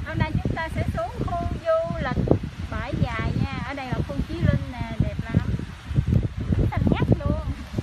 Hôm nay chúng ta sẽ xuống khu du lịch Bãi Dài nha. Ở đây là khu Chí Linh nè, đẹp lắm, xanh ngắt luôn.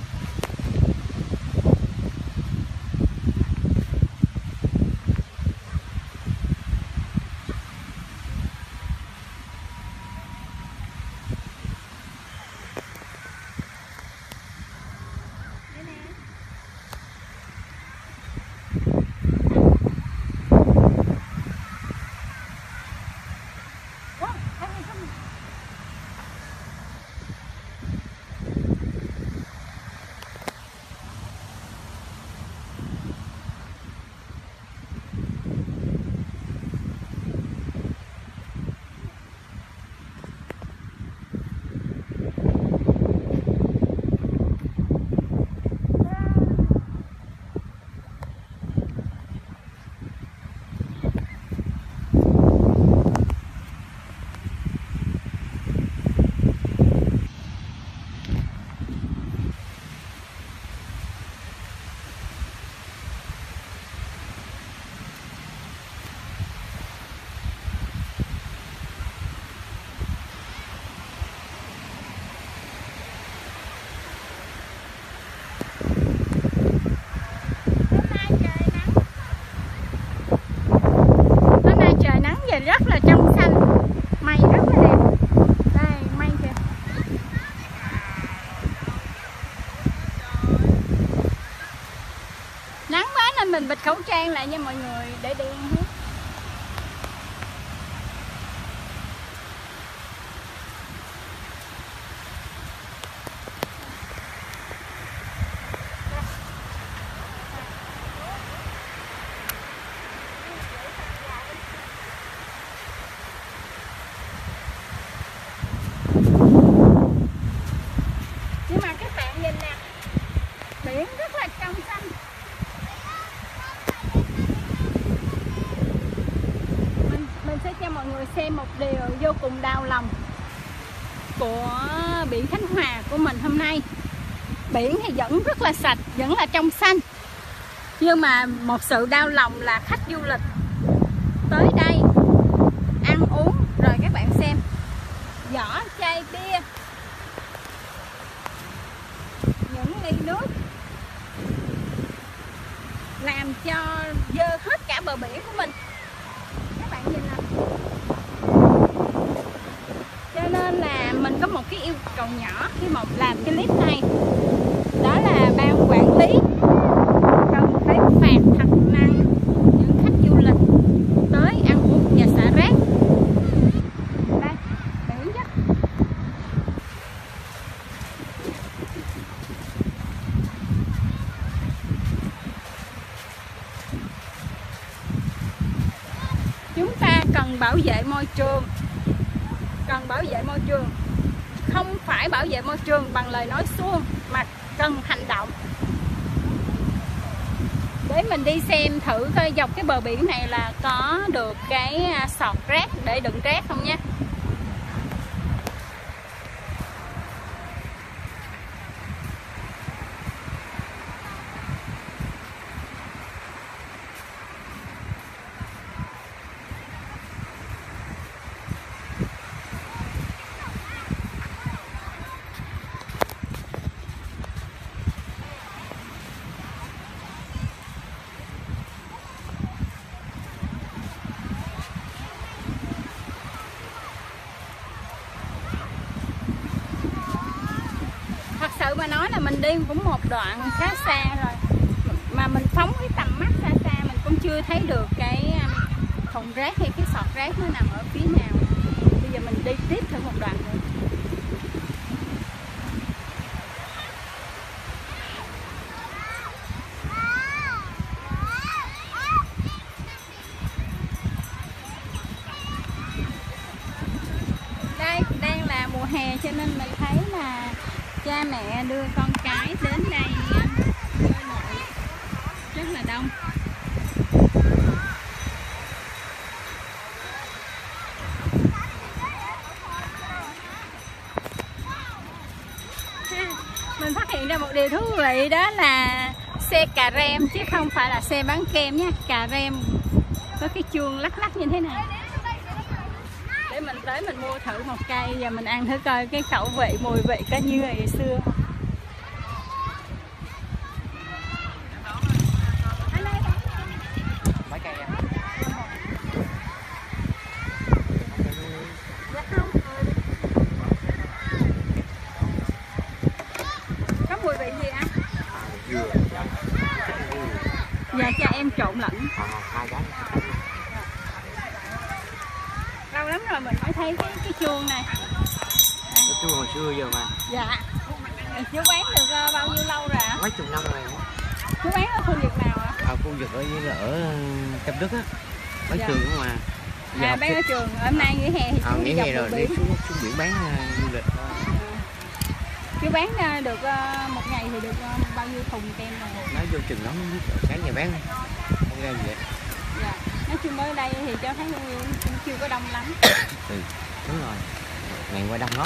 Rất là trong xanh, mây rất là đẹp. Đây mây kìa. Nắng quá nên mình bịt khẩu trang lại nha mọi người, để đen hết. Biển rất là trong xanh. Mình sẽ cho mọi người xem một điều vô cùng đau lòng của biển Khánh Hòa của mình hôm nay. Biển thì vẫn rất là sạch, vẫn là trong xanh, nhưng mà một sự đau lòng là khách du lịch tới đây ăn uống rồi các bạn xem vỏ chai bia, những ly nước làm cho dơ hết cả bờ biển của mình. Các bạn nhìn nè. Cho nên là mình có một cái yêu cầu nhỏ khi mà làm cái clip này, đó là ban quản lý cần phải phạt thật nặng những khách du lịch tới ăn uống và xả rác. Đây, biển chứ. Chúng ta cần bảo vệ môi trường, không phải bảo vệ môi trường bằng lời nói suông mà cần hành động. Để mình đi xem thử coi dọc cái bờ biển này là có được cái sọt rác để đựng rác không nha. Sự mà nói là mình đi cũng một đoạn khá xa rồi, mà mình phóng cái tầm mắt xa xa mình cũng chưa thấy được cái thùng rác hay cái sọt rác nó nằm ở phía nào. Bây giờ mình đi tiếp thử một đoạn nữa. Đây đang là mùa hè cho nên mình thấy là cha mẹ đưa con cái đến đây bơi lội rất là đông. Mình phát hiện ra một điều thú vị, đó là xe cà rem chứ không phải là xe bán kem nhé. Cà rem có cái chuông lắc lắc như thế này. Để mình tới mình mua thử một cây và mình ăn thử coi cái khẩu vị mùi vị có như ngày xưa. Mấy cây em? Có mùi vị gì anh? Dừa. Dạ cho em trộn lẫn. Hai cái. Lâu lắm rồi mình mới thấy cái chuông này. Cái chuông hồi xưa giờ mà. Dạ. Chú bán được bao nhiêu lâu rồi ạ? Mấy chục năm rồi. Chú bán ở khu vực nào ạ? Ở khu vực ở Cam Đức á. Mấy Dạ. trường không mà. Bán ở trường. Hôm nay nghỉ hè thì chú đi dọc rồi bờ đi biển. xuống biển bán du lịch thôi. Chú bán được một ngày thì được bao nhiêu thùng kem rồi? Nói vô chừng lắm, sáng giờ bán không ra gì vậy. Dạ. Nói chung ở đây thì cho thấy cũng chưa có đông lắm. Ừ, đúng rồi. Ngày qua đông lắm.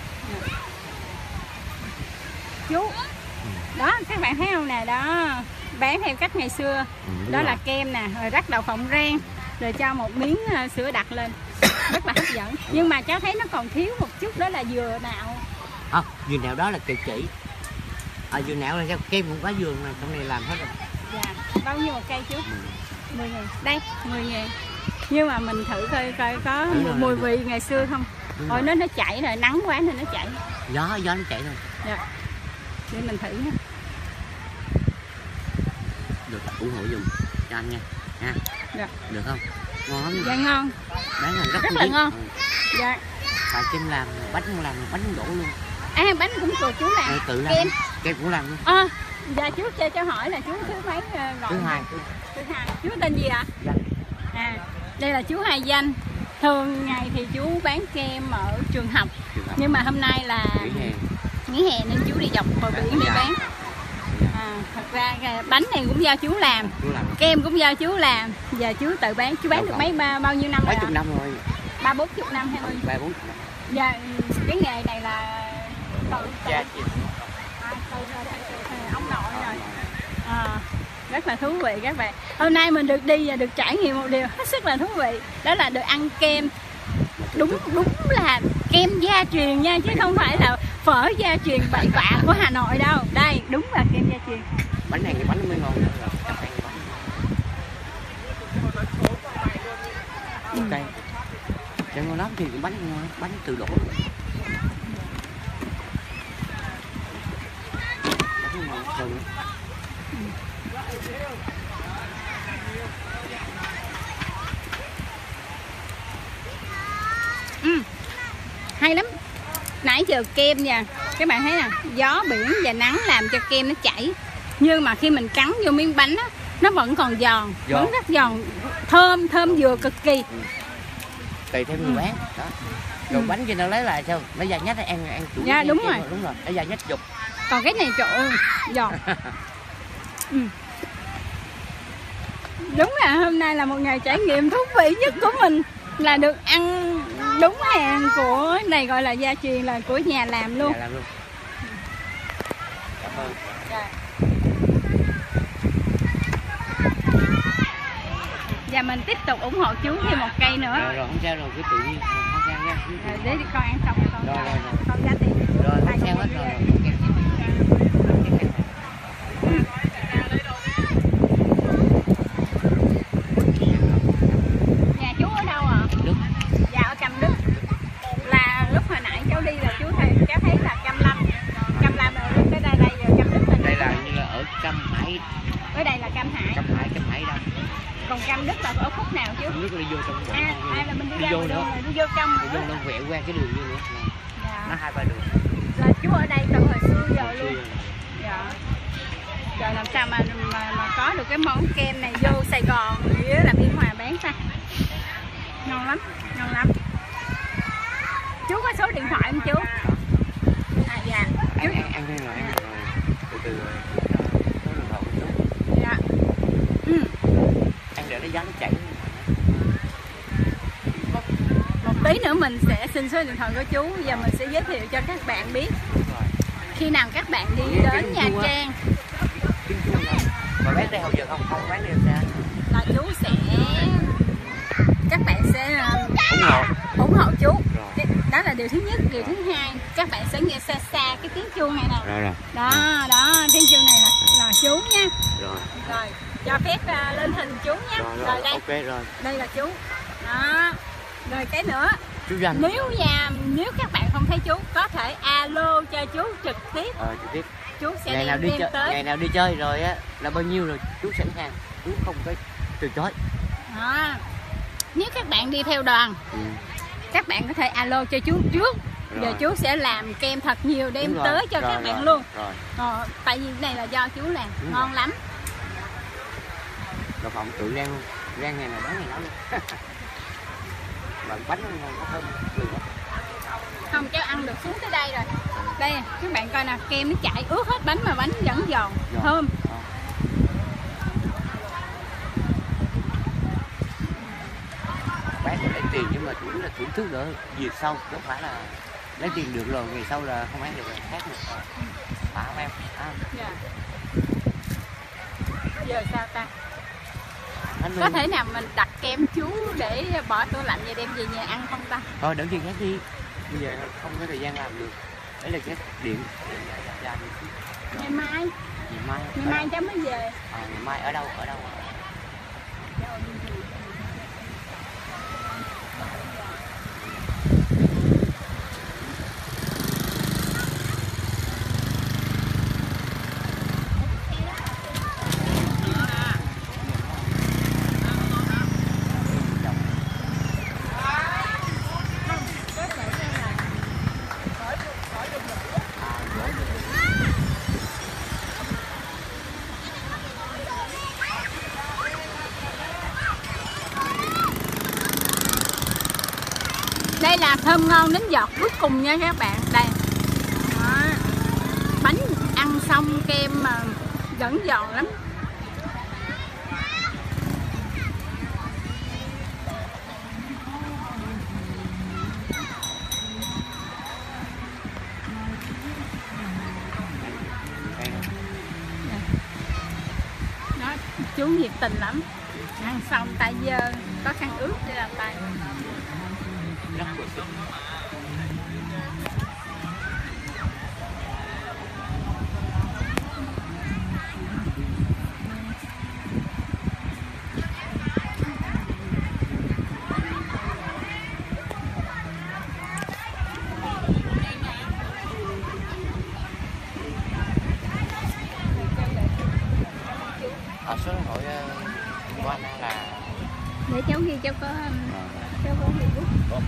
Chú. Đó, các bạn thấy không nè, đó. Bán theo cách ngày xưa. Đó là kem nè, rồi rắc đậu phộng rang, rồi cho một miếng sữa đặc lên. Rất là hấp dẫn. Nhưng mà cháu thấy nó còn thiếu một chút, đó là dừa nạo. Dừa nạo đó là kỳ chỉ. Dừa nạo là sao? Kem cũng có dừa mà trong này làm hết rồi. Dạ, bao nhiêu một cây chú? 10.000. Đây, 10.000. Nhưng mà mình thử coi có mùi vị ngày xưa không. Rồi nó chảy rồi, nắng quá nên nó chảy. Gió nó chảy thôi. Dạ. Để mình thử nha. Được, ủng hộ dùng cho anh nha. Ha. Dạ. Được không? Ngon lắm. Dạ ngon. Bán là rất là ngon. Dạ. Tại Kim làm bánh không làm bánh không đổ luôn. Bánh cũng của chú làm. Tự làm. Kem cũng làm luôn. Dạ chú cho hỏi là chú thứ mấy gọi? Thứ hai. Thứ hai. Chú tên gì ạ? Dạ. Đây là chú Hai Danh. Thường ngày thì chú bán kem ở trường học. Nhưng mà hôm nay là nghỉ hè nên chú đi dọc bờ biển để bán. Thật ra bánh này cũng do chú làm. Kem cũng do chú làm. Giờ chú tự bán. Chú bán được bao nhiêu năm rồi? Mấy chục năm rồi. 30-40 năm hay bao nhiêu? 30-40 năm. Dạ, cái nghề này là từ ông nội rồi. Rất là thú vị các bạn. Hôm nay mình được đi và được trải nghiệm một điều hết sức là thú vị. Đó là được ăn kem. Đúng là kem gia truyền nha, chứ không phải là phở gia truyền bậy bạ của Hà Nội đâu. Đây, đúng là kem gia truyền. Bánh này cái bánh mới ngon nữa rồi. Ok. Cho ngon lắm thì cái bánh ngon, bánh từ đổ. Bánh ngon hơn. Hay lắm. Nãy giờ kem nha, các bạn thấy nè, gió biển và nắng làm cho kem nó chảy. Nhưng mà khi mình cắn vô miếng bánh á, nó vẫn còn giòn, vẫn rất giòn, thơm dừa cực kỳ. Tùy theo người bán đó. Rồi bánh kia nó lấy lại sao? Nó da nhách ăn chủ. Dạ đúng rồi. Đúng rồi, nó da nhách dục. Còn cái này trời ơi, giòn. Đúng là hôm nay là một ngày trải nghiệm thú vị nhất của mình, là được ăn đúng hàng của này, gọi là gia truyền, là của nhà làm luôn. Nhà làm luôn. Cảm ơn. Và mình tiếp tục ủng hộ chú thêm một cây nữa. Rồi không sao rồi, cứ tự nhiên, không sao nha. Để con ăn xong rồi con giá tiền. Rồi không sao hết rồi. Nhà chú ở đâu ạ? Đức. Dạ ở Cam Đức. Là lúc hồi nãy cháu đi là cháu thấy là Cam Lâm rồi tới đây giờ Cam Đức là đây là như là ở Cam Hải. Ở đây là Cam Hải. Cam Hải đâu? Còn Cam Đức là ở khúc nào chứ? Cam Đức là vô trong. Là mình đi ra vô nữa. Đi vô trong. Đi vô nó quẹo qua cái đường như nữa. Dạ. Nó 2-3 đường. Là chú ở đây từ hồi xưa giờ luôn. Dạ. Trời, làm sao mà có được cái món kem này vô Sài Gòn nghĩa là Biên Hòa bán ta. Ngon lắm, ngon lắm. Chú có số điện thoại không chú? Dạ. Ăn đi rồi, ăn rồi. Từ số điện thoại của chú. Dạ. Ăn để nó gió nó chảy. Một tí nữa mình sẽ xin số điện thoại của chú và mình sẽ giới thiệu cho các bạn biết. Khi nào các bạn đi đến Nha Trang. Mà bán đây hồi giờ không bán đây sao? Là chú sẽ các bạn sẽ ủng hộ chú. Đó là điều thứ nhất. Điều thứ hai, các bạn sẽ nghe xa xa cái tiếng chuông này nè. Đó, tiếng chuông này là chú nha. Rồi, cho phép lên hình chú nha. Rồi đây. Ok rồi. Đây là chú. Đó. Rồi cái nữa. Chú Danh. Nếu các bạn không thấy chú, có thể alo cho chú trực tiếp. Trực tiếp. Chú sẽ ngày nào đi chơi rồi á là bao nhiêu rồi chú sẵn sàng, chú không có từ chối. Nếu các bạn đi theo đoàn, các bạn có thể alo cho chú trước. Giờ chú sẽ làm kem thật nhiều đem tới cho các bạn luôn. Tại vì này là do chú làm ngon lắm. Đậu phộng tự rang luôn, rang ngày nào bán ngày đó luôn. Mà bánh nó ngon, có thơm. Không, cháu ăn được xuống tới đây rồi. Đây các bạn coi nè, kem nó chảy ướt hết bánh mà bánh vẫn giòn, thơm. Bán lấy tiền nhưng mà chủ là thưởng thức nữa, việc sau không phải là lấy tiền được rồi ngày sau là không ăn được rồi, khác được. Không em. Giờ sao ta? Có thể nào mình đặt kem chú để bỏ tủ lạnh và đem về nhà ăn không ta? Thôi đợi chuyện khác đi. Bây giờ không có thời gian làm được. Đấy là cái điện. Ngày mai cháu mới về. Ngày mai ở đâu? Đây là thơm ngon đến giọt cuối cùng nha các bạn. Đây. Đó. Bánh ăn xong kem mà vẫn giòn lắm. Đó, chú nhiệt tình lắm. Ăn xong tay dơ, có khăn ướt để làm tay. Số điện thoại của anh là để cháu ghi, cháu có Facebook.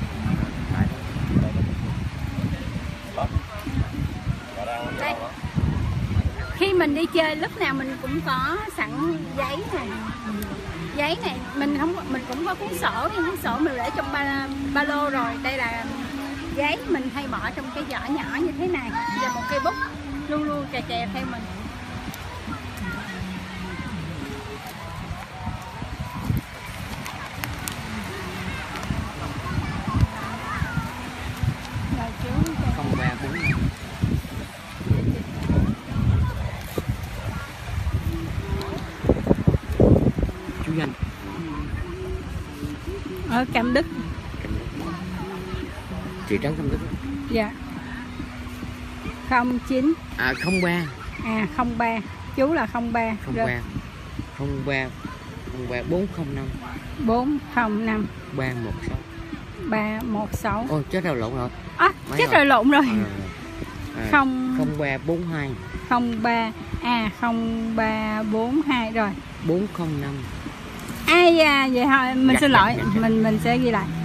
Đây. Khi mình đi chơi lúc nào mình cũng có sẵn giấy này. Giấy này mình cũng có cuốn sổ, cuốn sổ mình để trong ba lô rồi. Đây là giấy mình hay bỏ trong cái giỏ nhỏ như thế này và một cây bút luôn luôn kè theo mình. Ở Cam Đức. Thị trấn Cam Đức. Dạ. 09 03. 03. Chú là 03. 03 405 405 316. 316. Ôi chết rồi, lộn rồi. Chết rồi, lộn rồi. 0342 03 0342 rồi. 405. Vậy thôi mình xin lỗi, mình sẽ ghi lại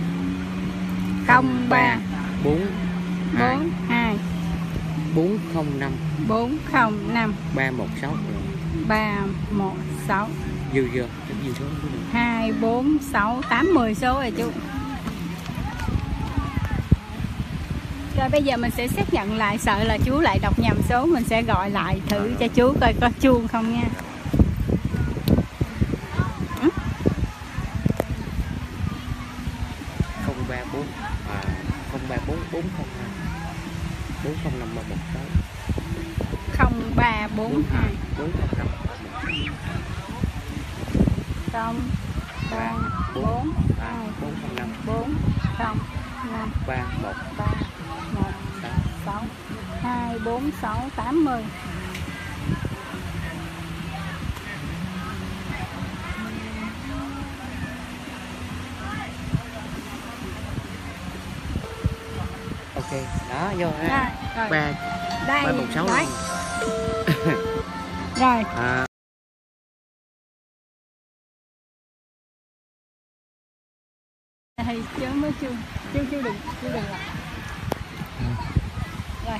03 42 405 316 316 dư số 2 4 6 8 10 số rồi chú. Rồi bây giờ mình sẽ xác nhận lại, sợ là chú lại đọc nhầm số, mình sẽ gọi lại thử cho chú coi có chuông không nha. 034 034 405 316 0342 405 xong 3 4 2 405 4 0 5 3 1 3 1 6 2 4 6 80. ok đó vô Rồi, ha. rồi. 3 Đây 316 đấy. luôn. Rồi thì chứ mới chưa đừng làm. Rồi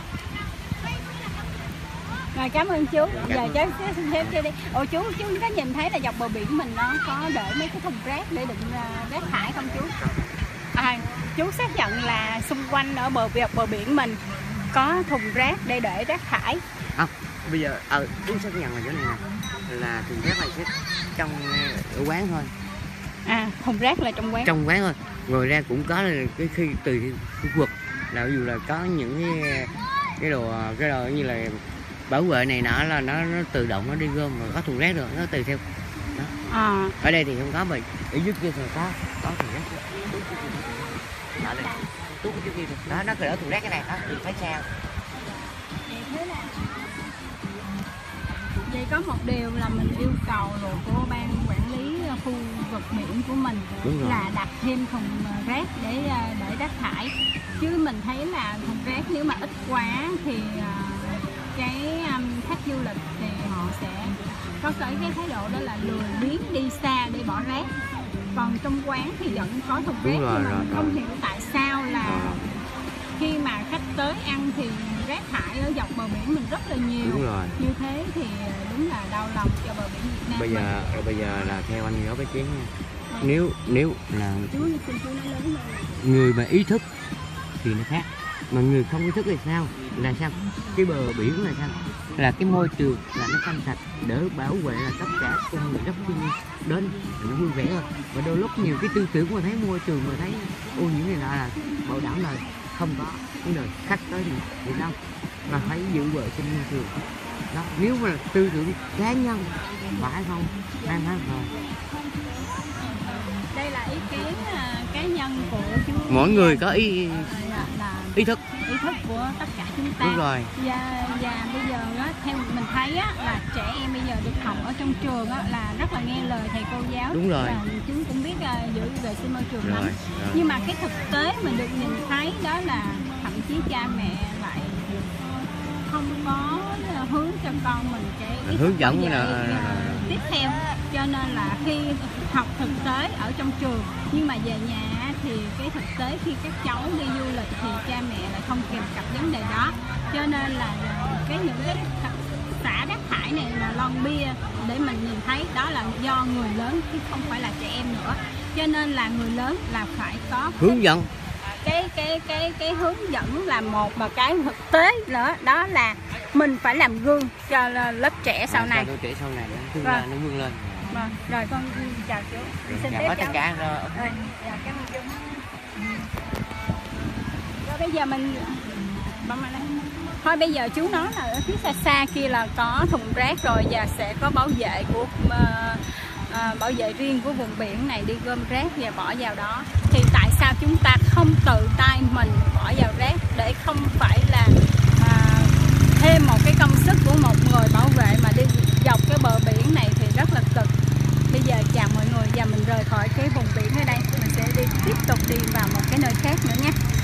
rồi, cảm ơn chú. Giờ cháu xin phép cho đi. Ồ chú có nhìn thấy là dọc bờ biển mình nó có để mấy cái thùng rác để đựng rác thải không chú? Chú xác nhận là xung quanh ở bờ biển mình có thùng rác để rác thải. Không, bây giờ chú xác nhận là chỗ này nè, là thùng rác này sẽ trong ở quán thôi. Thùng rác là trong quán. Trong quán thôi. Rồi ra cũng có là cái khi tùy khu vực là ví dụ là có những cái đồ như là bảo vệ này nọ là nó tự động nó đi gom, rồi có thùng rác rồi nó tùy theo đó. Ở đây thì không có, mà ở dưới kia thì có thùng rác đó, đây tú cái kia đó, nó cứ ở thùng rác cái này đó, thì phải sao. Vậy có một điều là mình yêu cầu rồi của ban quản lý khu vực biển của mình là đặt thêm thùng rác để rác thải, chứ mình thấy là thùng rác nếu mà ít quá thì cái khách du lịch thì họ sẽ có cái thái độ đó là lười biếng đi xa để bỏ rác. Còn trong quán thì vẫn có thùng rác, nhưng mà mình không hiểu tại sao là khi mà khách tới ăn thì rác thải ở dọc bờ biển mình rất là nhiều. Đúng rồi. Như thế thì đúng là đau lòng cho bờ biển Việt Nam. Bây giờ là theo anh nói với Chiến nha. Nếu là chú nói lớn người mà ý thức thì nó khác, mà người không ý thức thì sao? Là sao? Cái bờ biển là sao? Là cái môi trường là nó xanh sạch, đỡ bảo vệ là tất cả con người đất thiên nhiên đến là nó vui vẻ thôi. Và đôi lúc nhiều cái tư tưởng mà thấy môi trường mà thấy ô nhiễm này nọ là bảo đảm là không có vấn đề khách tới thì đâu, mà phải giữ vệ sinh môi trường đó. Nếu mà tư tưởng cá nhân phải không đang hết rồi. Đây là ý kiến cá nhân của chú. Mỗi người có ý thức của tất cả chúng ta. Đúng rồi. Và bây giờ á, theo mình thấy á, là trẻ em bây giờ được học ở trong trường á, là rất là nghe lời thầy cô giáo. Đúng rồi. Và chúng cũng biết giữ vệ sinh môi trường lắm. Nhưng mà cái thực tế mình được nhìn thấy đó là thậm chí cha mẹ lại không có hướng cho con mình cái hướng dẫn tiếp theo, cho nên là khi học thực tế ở trong trường nhưng mà về nhà thì cái thực tế khi các cháu đi du lịch thì cha mẹ lại không kìm cặp vấn đề đó, cho nên là những cái xả rác thải này là lon bia để mình nhìn thấy đó là do người lớn chứ không phải là trẻ em nữa, cho nên là người lớn là phải có hướng dẫn. Cái hướng dẫn là một, mà cái thực tế nữa đó là mình phải làm gương cho lớp trẻ sau này. Lớp trẻ sau này nó vươn lên. Rồi con chào chú. Xin chào tất cả rồi. Cảm ơn chú. Rồi bây giờ mình thôi bây giờ chú nói là ở phía xa xa kia là có thùng rác rồi, và sẽ có bảo vệ của bảo vệ riêng của vùng biển này đi gom rác và bỏ vào đó. Thì tại sao chúng ta không tự tay mình bỏ vào rác để không phải là thêm một cái công sức của một người bảo vệ mà đi dọc cái bờ biển này thì rất là cực. Bây giờ chào mọi người, và mình rời khỏi cái vùng biển ở đây, mình sẽ tiếp tục đi vào một cái nơi khác nữa nha.